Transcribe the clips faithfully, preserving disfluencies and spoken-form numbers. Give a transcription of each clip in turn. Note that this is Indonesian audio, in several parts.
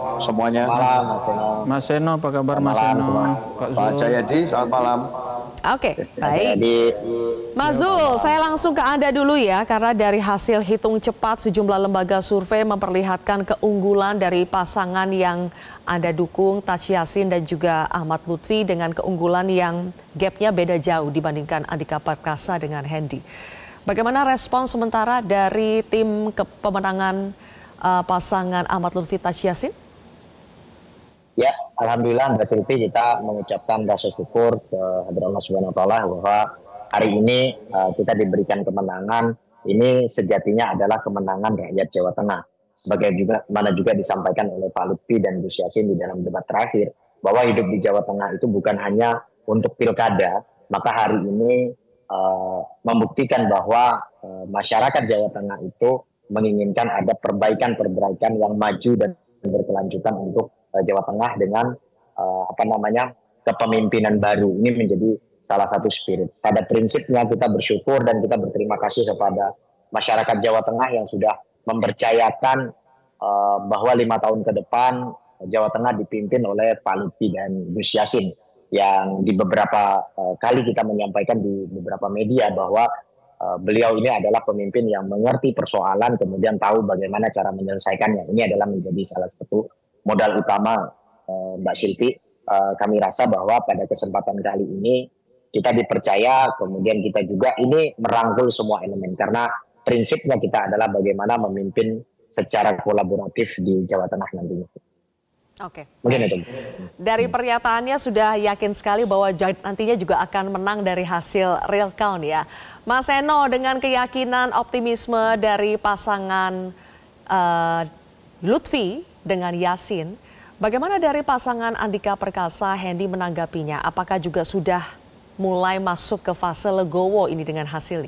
semuanya. Malam, Mas Seno. Mas Seno, apa kabar Mas Seno? Pak Pak Jayadi, selamat malam. Oke, baik. Mas Zul, saya langsung ke Anda dulu ya, karena dari hasil hitung cepat sejumlah lembaga survei memperlihatkan keunggulan dari pasangan yang Anda dukung, Taj Yassin dan juga Ahmad Lutfi, dengan keunggulan yang gapnya beda jauh dibandingkan Andika Perkasa dengan Hendy. Bagaimana respon sementara dari tim pemenangan uh, pasangan Ahmad Lutfi Taj Yassin? Ya, alhamdulillah Mbak Silvi, kita mengucapkan rasa syukur ke hadirat Allah Subhanahu wa taala bahwa hari ini uh, kita diberikan kemenangan. Ini sejatinya adalah kemenangan rakyat Jawa Tengah. Sebagai juga mana juga disampaikan oleh Pak Lutfi dan Gus Yassin di dalam debat terakhir, bahwa hidup di Jawa Tengah itu bukan hanya untuk pilkada, maka hari ini uh, membuktikan bahwa uh, masyarakat Jawa Tengah itu menginginkan ada perbaikan-perbaikan yang maju dan berkelanjutan untuk Jawa Tengah dengan uh, apa namanya kepemimpinan baru. Ini menjadi salah satu spirit. Pada prinsipnya kita bersyukur dan kita berterima kasih kepada masyarakat Jawa Tengah yang sudah mempercayakan uh, bahwa lima tahun ke depan Jawa Tengah dipimpin oleh Pak Lutfi dan Gus Yassin, yang di beberapa uh, kali kita menyampaikan di beberapa media bahwa uh, beliau ini adalah pemimpin yang mengerti persoalan, kemudian tahu bagaimana cara menyelesaikannya. Ini adalah menjadi salah satu modal utama uh, Mbak Silvi. Uh, kami rasa bahwa pada kesempatan kali ini kita dipercaya, kemudian kita juga ini merangkul semua elemen, karena prinsipnya kita adalah bagaimana memimpin secara kolaboratif di Jawa Tengah nantinya. Oke. Mungkin itu. Dari pernyataannya sudah yakin sekali bahwa nantinya juga akan menang dari hasil real count ya. Mas Seno, dengan keyakinan optimisme dari pasangan uh, Lutfi dengan Yassin, bagaimana dari pasangan Andika Perkasa, Hendy menanggapinya? Apakah juga sudah mulai masuk ke fase legowo ini dengan hasilnya?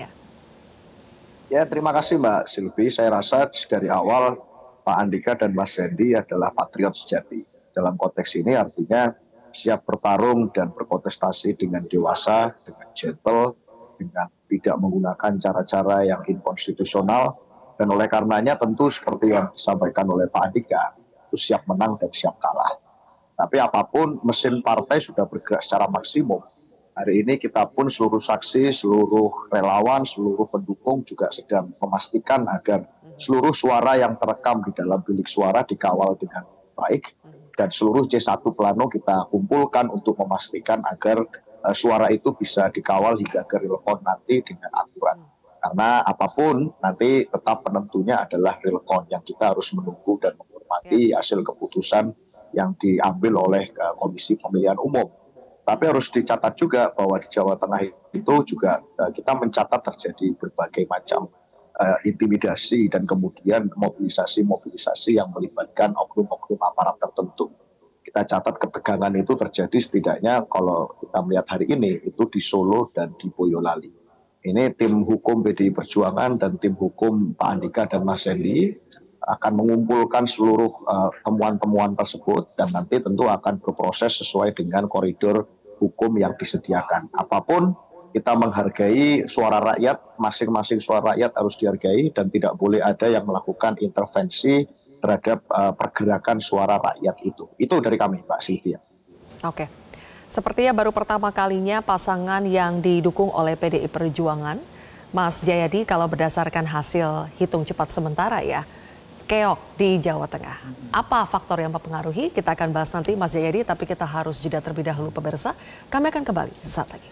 Ya, terima kasih Mbak Silvi. Saya rasa dari awal Pak Andika dan Mas Hendy adalah patriot sejati. Dalam konteks ini artinya siap bertarung dan berkontestasi dengan dewasa, dengan gentle, dengan tidak menggunakan cara-cara yang inkonstitusional. Dan oleh karenanya tentu seperti yang disampaikan oleh Pak Andika, itu siap menang dan siap kalah. Tapi apapun, mesin partai sudah bergerak secara maksimum. Hari ini kita pun seluruh saksi, seluruh relawan, seluruh pendukung juga sedang memastikan agar seluruh suara yang terekam di dalam bilik suara dikawal dengan baik. Dan seluruh C satu plano kita kumpulkan untuk memastikan agar uh, suara itu bisa dikawal hingga ke real count nanti dengan akurat. Karena apapun nanti tetap penentunya adalah real count yang kita harus menunggu dan menghormati hasil keputusan yang diambil oleh uh, Komisi Pemilihan Umum. Tapi harus dicatat juga bahwa di Jawa Tengah itu juga uh, kita mencatat terjadi berbagai macam uh, intimidasi dan kemudian mobilisasi-mobilisasi yang melibatkan oknum-oknum aparat tertentu. Kita catat ketegangan itu terjadi setidaknya kalau kita melihat hari ini itu di Solo dan di Boyolali. Ini tim hukum P D I Perjuangan dan tim hukum Pak Andika dan Mas Hendy akan mengumpulkan seluruh temuan-temuan uh, tersebut dan nanti tentu akan berproses sesuai dengan koridor hukum yang disediakan. Apapun kita menghargai suara rakyat, masing-masing suara rakyat harus dihargai dan tidak boleh ada yang melakukan intervensi terhadap uh, pergerakan suara rakyat itu. Itu dari kami, Mbak Sylvia. Oke. Sepertinya baru pertama kalinya pasangan yang didukung oleh P D I Perjuangan, Mas Jayadi, kalau berdasarkan hasil hitung cepat sementara ya, keok di Jawa Tengah. Apa faktor yang mempengaruhi? Kita akan bahas nanti Mas Jayadi, tapi kita harus jeda terlebih dahulu pemirsa. Kami akan kembali sesaat lagi.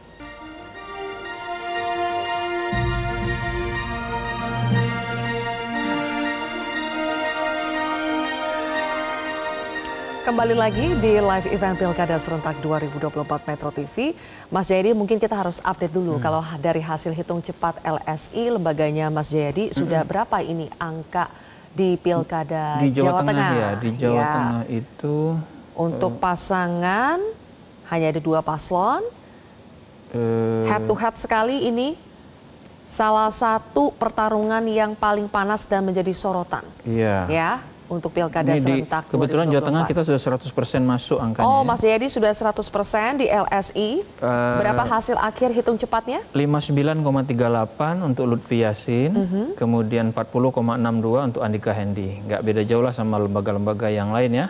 Kembali lagi di live event Pilkada Serentak dua ribu dua puluh empat Metro T V. Mas Jayadi, mungkin kita harus update dulu. Hmm. Kalau dari hasil hitung cepat L S I, lembaganya Mas Jayadi, hmm. sudah berapa ini angka di Pilkada di Jawa, Jawa Tengah, Tengah? Ya, di Jawa ya. Tengah itu untuk uh, pasangan hanya ada dua paslon. Uh, head to head sekali ini. Salah satu pertarungan yang paling panas dan menjadi sorotan. Iya. Ya. Untuk Pilkada Ini di, Serentak kebetulan dua ribu dua puluh empat. Jawa Tengah kita sudah seratus persen masuk angkanya. Oh, ya. Mas Jayadi sudah seratus persen di L S I. Uh, Berapa hasil akhir hitung cepatnya? lima puluh sembilan koma tiga delapan untuk Lutfi Yassin, uh-huh. kemudian empat puluh koma enam dua untuk Andika Hendy. Nggak beda jauh lah sama lembaga-lembaga yang lain ya.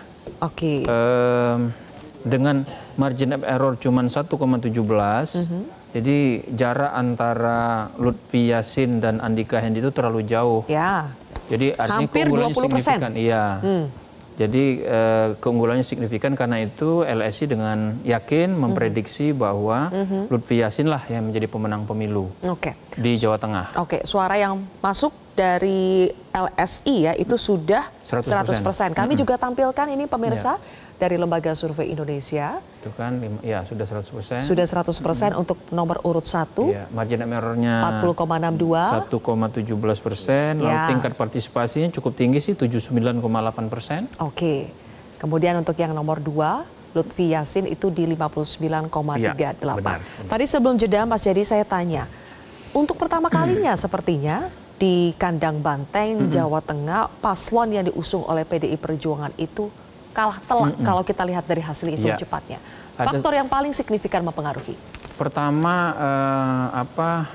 Oke. Okay. Um, dengan margin of error cuma satu koma satu tujuh, mm-hmm. jadi jarak antara Lutfi Yassin dan Andika Hendi itu terlalu jauh. Ya. Jadi artinya hampir keunggulannya dua puluh persen. Signifikan. Iya. Hmm. Jadi eh, keunggulannya signifikan karena itu L S I dengan yakin memprediksi mm-hmm. bahwa mm-hmm. Lutfi Yassin lah yang menjadi pemenang pemilu okay. di Jawa Tengah. Oke, okay. Suara yang masuk dari L S I ya itu sudah seratus persen. Kami mm-hmm. juga tampilkan ini pemirsa yeah. dari Lembaga Survei Indonesia. Itu kan ya sudah seratus persen. Sudah seratus persen mm-hmm. untuk nomor urut satu. Ya, margin error-nya empat puluh koma enam dua. satu koma satu tujuh persen. Lalu ya. Tingkat partisipasinya cukup tinggi sih tujuh puluh sembilan koma delapan persen. Oke. Kemudian untuk yang nomor dua, Lutfi Yassin itu di lima puluh sembilan koma tiga delapan. Ya, tadi sebelum jeda Mas Jadi saya tanya, untuk pertama kalinya sepertinya di kandang Banteng, mm-hmm. Jawa Tengah, paslon yang diusung oleh P D I Perjuangan itu kalah telak mm-hmm. kalau kita lihat dari hasil hitung ya. cepatnya. Faktor Ada, yang paling signifikan mempengaruhi? Pertama, eh, apa,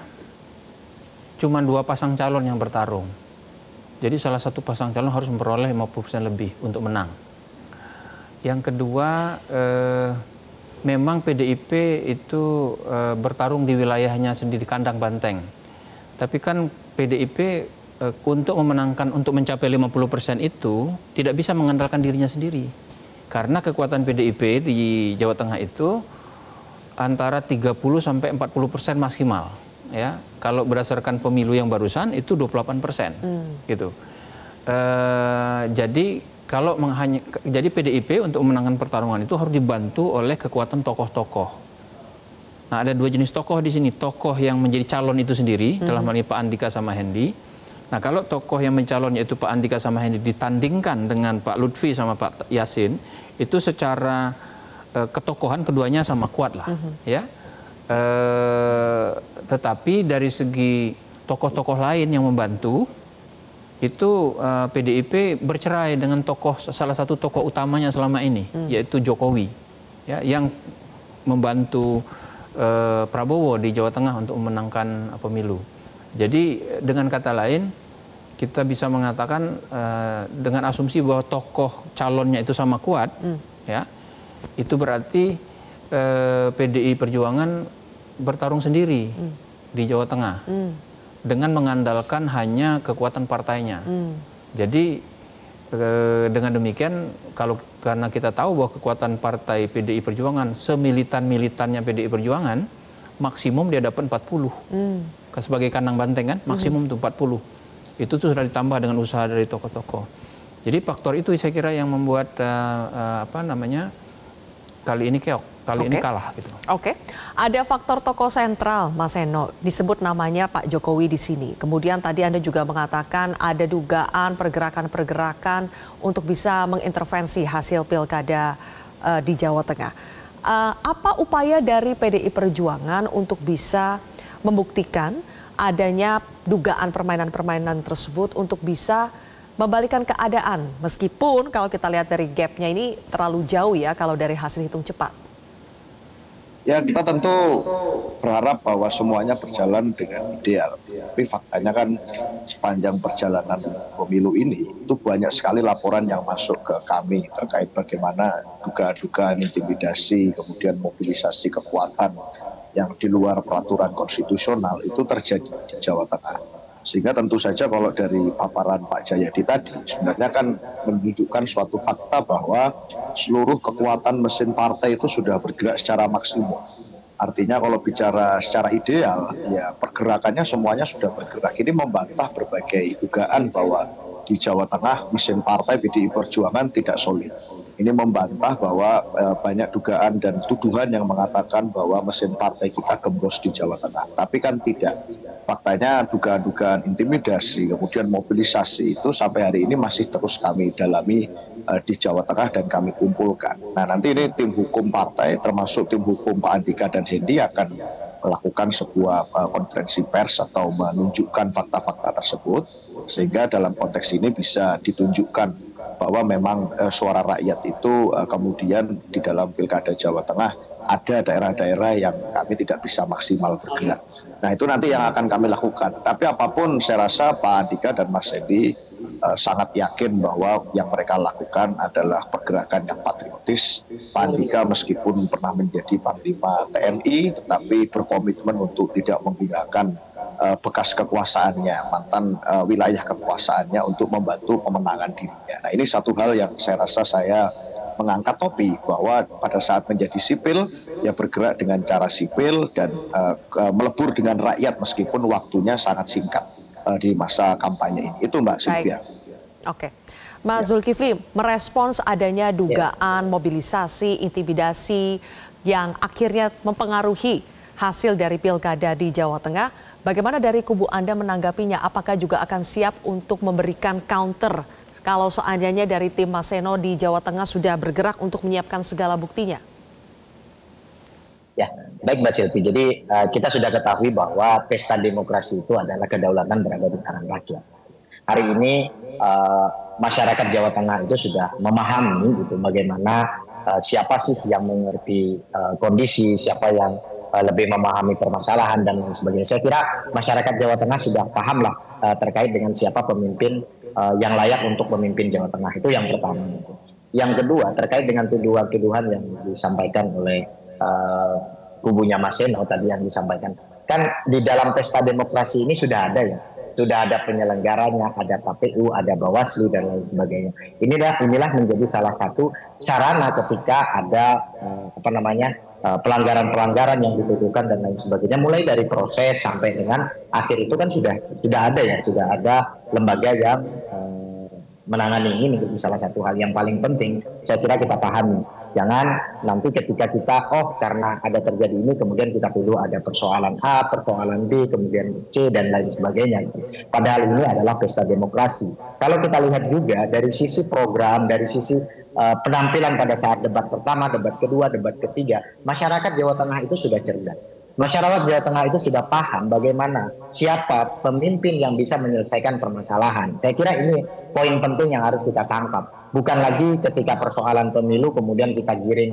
cuma dua pasang calon yang bertarung. Jadi salah satu pasang calon harus memperoleh lima puluh persen lebih untuk menang. Yang kedua, eh, memang P D I P itu eh, bertarung di wilayahnya sendiri, kandang Banteng. Tapi kan P D I P eh, untuk memenangkan, untuk mencapai lima puluh persen itu tidak bisa mengandalkan dirinya sendiri. Karena kekuatan P D I P di Jawa Tengah itu antara tiga puluh sampai empat puluh persen maksimal. Ya, kalau berdasarkan pemilu yang barusan itu dua puluh delapan persen. Hmm. Gitu. Eh, jadi kalau menghanya, jadi P D I P untuk memenangkan pertarungan itu harus dibantu oleh kekuatan tokoh-tokoh. Nah, ada dua jenis tokoh di sini. Tokoh yang menjadi calon itu sendiri, hmm. dalam hal ini Pak Andika sama Hendi. Nah, kalau tokoh yang mencalon yaitu Pak Andika sama Hendi ditandingkan dengan Pak Lutfi sama Pak Yassin, itu secara uh, ketokohan keduanya sama kuat lah. Hmm. Ya. Uh, tetapi dari segi tokoh-tokoh lain yang membantu, itu uh, P D I P bercerai dengan tokoh, salah satu tokoh utamanya selama ini, hmm. yaitu Jokowi. Ya, yang membantu Uh, Prabowo di Jawa Tengah untuk memenangkan uh, pemilu. Jadi dengan kata lain kita bisa mengatakan uh, dengan asumsi bahwa tokoh calonnya itu sama kuat, mm. ya itu berarti uh, P D I Perjuangan bertarung sendiri mm. di Jawa Tengah mm. dengan mengandalkan hanya kekuatan partainya. Mm. Jadi uh, dengan demikian kalau karena kita tahu bahwa kekuatan partai P D I Perjuangan, semilitan-militannya P D I Perjuangan, maksimum dia dapat empat puluh. Hmm. Sebagai kandang Banteng kan, maksimum itu hmm. empat puluh. Itu tuh sudah ditambah dengan usaha dari tokoh-tokoh. Jadi faktor itu saya kira yang membuat uh, uh, apa namanya kali ini keok, kali okay. ini kalah gitu. Oke, okay. Ada faktor tokoh sentral, Mas Eno, disebut namanya Pak Jokowi di sini. Kemudian tadi Anda juga mengatakan ada dugaan pergerakan-pergerakan untuk bisa mengintervensi hasil pilkada uh, di Jawa Tengah. Uh, apa upaya dari P D I Perjuangan untuk bisa membuktikan adanya dugaan permainan-permainan tersebut untuk bisa membalikan keadaan, meskipun kalau kita lihat dari gapnya ini terlalu jauh ya kalau dari hasil hitung cepat? Ya, kita tentu berharap bahwa semuanya berjalan dengan ideal. Tapi faktanya kan sepanjang perjalanan pemilu ini itu banyak sekali laporan yang masuk ke kami terkait bagaimana dugaan-dugaan intimidasi, kemudian mobilisasi kekuatan yang di luar peraturan konstitusional itu terjadi di Jawa Tengah. Sehingga tentu saja kalau dari paparan Pak Jayadi tadi sebenarnya kan menunjukkan suatu fakta bahwa seluruh kekuatan mesin partai itu sudah bergerak secara maksimum. Artinya kalau bicara secara ideal, ya pergerakannya semuanya sudah bergerak. Ini membantah berbagai dugaan bahwa di Jawa Tengah mesin partai P D I Perjuangan tidak solid. Ini membantah bahwa e, banyak dugaan dan tuduhan yang mengatakan bahwa mesin partai kita gembos di Jawa Tengah. Tapi kan tidak. Faktanya dugaan-dugaan intimidasi, kemudian mobilisasi itu sampai hari ini masih terus kami dalami e, di Jawa Tengah dan kami kumpulkan. Nah, nanti ini tim hukum partai termasuk tim hukum Pak Andika dan Hendi akan melakukan sebuah uh, konferensi pers atau menunjukkan fakta-fakta tersebut sehingga dalam konteks ini bisa ditunjukkan bahwa memang uh, suara rakyat itu uh, kemudian di dalam Pilkada Jawa Tengah ada daerah-daerah yang kami tidak bisa maksimal bergerak. Nah, itu nanti yang akan kami lakukan. Tapi apapun saya rasa Pak Andika dan Mas Hendi uh, sangat yakin bahwa yang mereka lakukan adalah pergerakan yang patriotis. Pak Andika meskipun pernah menjadi Panglima T N I, tetapi berkomitmen untuk tidak menggunakan uh, bekas kekuasaannya, mantan uh, wilayah kekuasaannya untuk membantu pemenangan dirinya. Nah, ini satu hal yang saya rasa saya mengangkat topi bahwa pada saat menjadi sipil ya bergerak dengan cara sipil dan uh, melebur dengan rakyat meskipun waktunya sangat singkat uh, di masa kampanye ini. Itu Mbak Sylvia. Oke, Mas ya. Zulkifli merespons adanya dugaan ya. mobilisasi, intimidasi yang akhirnya mempengaruhi hasil dari pilkada di Jawa Tengah. Bagaimana dari kubu Anda menanggapinya? Apakah juga akan siap untuk memberikan counter kalau seandainya dari tim Mas Seno di Jawa Tengah sudah bergerak untuk menyiapkan segala buktinya? Ya, baik Mbak Silvi. Jadi uh, kita sudah ketahui bahwa pesta demokrasi itu adalah kedaulatan berada di tangan rakyat. Hari ini uh, masyarakat Jawa Tengah itu sudah memahami gitu bagaimana uh, siapa sih yang mengerti uh, kondisi, siapa yang uh, lebih memahami permasalahan dan lain sebagainya. Saya kira masyarakat Jawa Tengah sudah paham lah uh, terkait dengan siapa pemimpin Uh, yang layak untuk memimpin Jawa Tengah. Itu yang pertama. Yang kedua terkait dengan tuduhan-tuduhan yang disampaikan oleh uh, kubunya Mas Seno tadi yang disampaikan. Kan di dalam pesta demokrasi ini sudah ada ya, sudah ada penyelenggaranya, ada K P U, ada Bawaslu dan lain sebagainya. Inilah inilah menjadi salah satu sarana ketika ada uh, apa namanya pelanggaran-pelanggaran yang dituduhkan dan lain sebagainya, mulai dari proses sampai dengan akhir itu kan sudah sudah ada ya, sudah ada lembaga yang uh, menangani ini menjadi salah satu hal yang paling penting. Saya kira kita pahami, jangan nanti ketika kita oh karena ada terjadi ini kemudian kita tuduh ada persoalan A, persoalan B, kemudian C dan lain sebagainya. Padahal ini adalah pesta demokrasi. Kalau kita lihat juga dari sisi program, dari sisi Uh, penampilan pada saat debat pertama, debat kedua, debat ketiga, masyarakat Jawa Tengah itu sudah cerdas. Masyarakat Jawa Tengah itu sudah paham bagaimana siapa pemimpin yang bisa menyelesaikan permasalahan. Saya kira ini poin penting yang harus kita tangkap. Bukan lagi ketika persoalan pemilu kemudian kita giring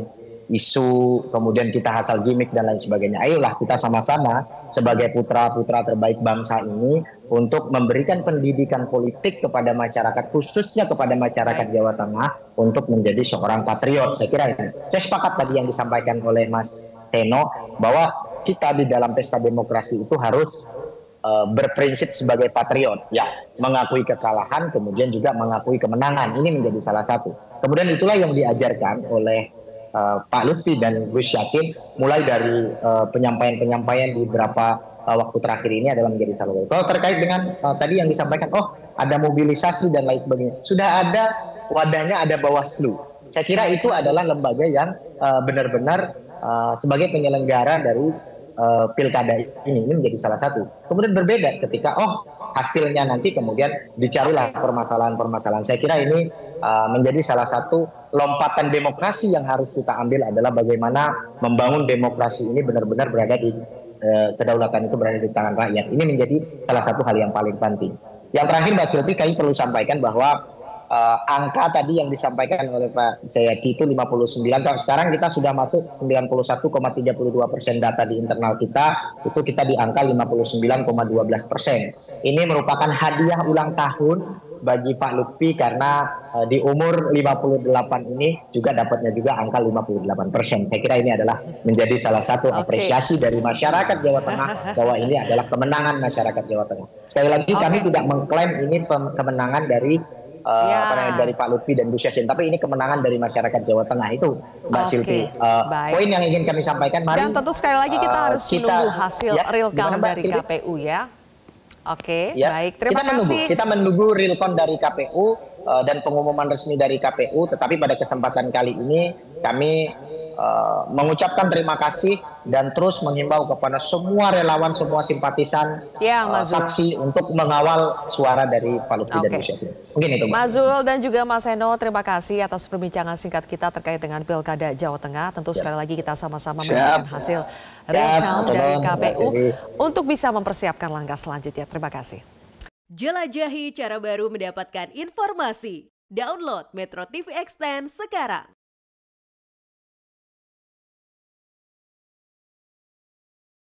isu, kemudian kita hasil gimmick dan lain sebagainya. Ayolah kita sama-sama sebagai putra-putra terbaik bangsa ini untuk memberikan pendidikan politik kepada masyarakat, khususnya kepada masyarakat Jawa Tengah untuk menjadi seorang patriot. Saya kira ini. Saya sepakat tadi yang disampaikan oleh Mas Seno bahwa kita di dalam pesta demokrasi itu harus uh, berprinsip sebagai patriot, ya, mengakui kekalahan, kemudian juga mengakui kemenangan. Ini menjadi salah satu. Kemudian itulah yang diajarkan oleh Uh, Pak Lutfi dan Gus Yassin mulai dari uh, penyampaian-penyampaian di beberapa uh, waktu terakhir ini adalah menjadi salah satu. Kalau terkait dengan uh, tadi yang disampaikan, oh ada mobilisasi dan lain sebagainya, sudah ada wadahnya, ada Bawaslu. Saya kira itu adalah lembaga yang uh, benar-benar uh, sebagai penyelenggara dari uh, pilkada ini, ini menjadi salah satu. Kemudian berbeda ketika oh hasilnya nanti kemudian dicarilah permasalahan-permasalahan. Saya kira ini uh, menjadi salah satu lompatan demokrasi yang harus kita ambil adalah bagaimana membangun demokrasi ini benar-benar berada di uh, kedaulatan itu berada di tangan rakyat. Ini menjadi salah satu hal yang paling penting. Yang terakhir Mbak Silvi, kami perlu sampaikan bahwa uh, angka tadi yang disampaikan oleh Pak Jayadi itu lima puluh sembilan. Kalau sekarang kita sudah masuk sembilan puluh satu koma tiga dua persen data di internal kita, itu kita di angka lima puluh sembilan koma satu dua persen. Ini merupakan hadiah ulang tahun bagi Pak Lutfi karena uh, di umur lima puluh delapan ini juga dapatnya juga angka lima puluh delapan persen. Saya kira ini adalah menjadi salah satu apresiasi okay. dari masyarakat Jawa Tengah bahwa ini adalah kemenangan masyarakat Jawa Tengah. Sekali lagi okay. kami tidak mengklaim ini kemenangan dari uh, ya. apa namanya, dari Pak Lutfi dan Gus Yassin, tapi ini kemenangan dari masyarakat Jawa Tengah itu, Mbak okay. Silvi. Uh, poin yang ingin kami sampaikan, mari. Dan tentu sekali lagi kita uh, harus kita, menunggu hasil ya, real count dari Silvi? K P U ya. Oke, ya. baik. Terima kita kasih. Menunggu, kita menunggu real count dari K P U uh, dan pengumuman resmi dari K P U. Tetapi pada kesempatan kali ini kami uh, mengucapkan terima kasih dan terus menghimbau kepada semua relawan, semua simpatisan, ya, uh, saksi untuk mengawal suara dari Pak Lutfi okay. dan Gus Yassin. Mungkin itu, Mbak. Mas Zul dan juga Mas Seno, terima kasih atas perbincangan singkat kita terkait dengan Pilkada Jawa Tengah. Tentu ya. sekali lagi kita sama-sama menantikan hasil real count dari K P U untuk bisa mempersiapkan langkah selanjutnya. Terima kasih. Jelajahi cara baru mendapatkan informasi. Download Metro T V Extend sekarang.